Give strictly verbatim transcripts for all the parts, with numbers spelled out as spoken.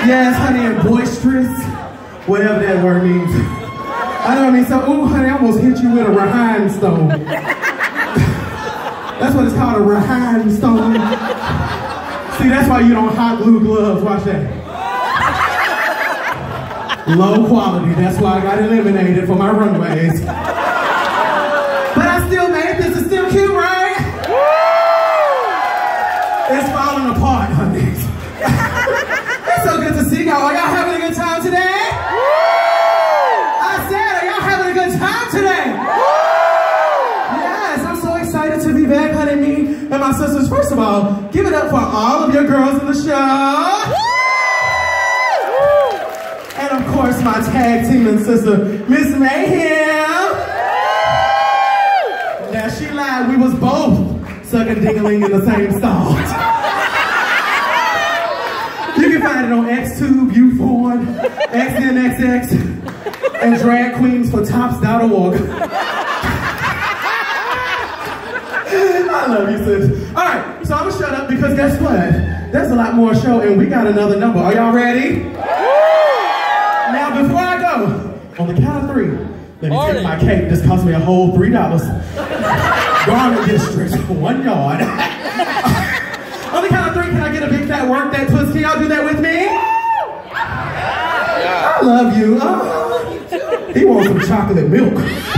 Yes, honey, and boisterous, whatever that word means. I know what I mean. So, ooh, honey, I almost hit you with a rhinestone. That's what it's called, a rhinestone. See, that's why you don't hot glue gloves. Watch that. Low quality. That's why I got eliminated for my runways. But I still made this. It's still cute, right? It's falling apart, honey. It's so good to see y'all. Are y'all having a good time today? I said, are y'all having a good time today? Yes, I'm so excited to be back, honey. Me and my sisters. First of all, give it up for all of your girls in the show. And of course, my tag team and sister, Miss Mayhem. Now she lied, we was both sucking ding-a-ling in the same stall. You can find it on Xtube, YouPorn, X N X X, and drag queens for tops dot org. I love you, sis. All right, so I'm gonna shut up because guess what? There's a lot more show and we got another number. Are y'all ready? Now, before I go, on the count of three, let me take my cake. This cost me a whole three dollars. Garment district, one yard. On the count of three, can I get a big fat work that twist? Can y'all do that with me? I love you. Oh, he wants some chocolate milk.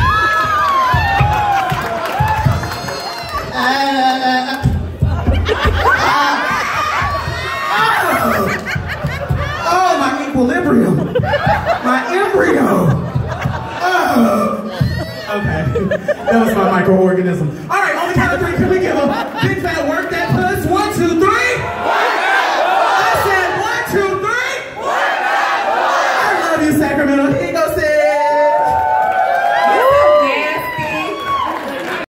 Oh, my equilibrium. My embryo. Oh. Okay. That was my microorganism. All right, on the count of three, can we give a big fat work that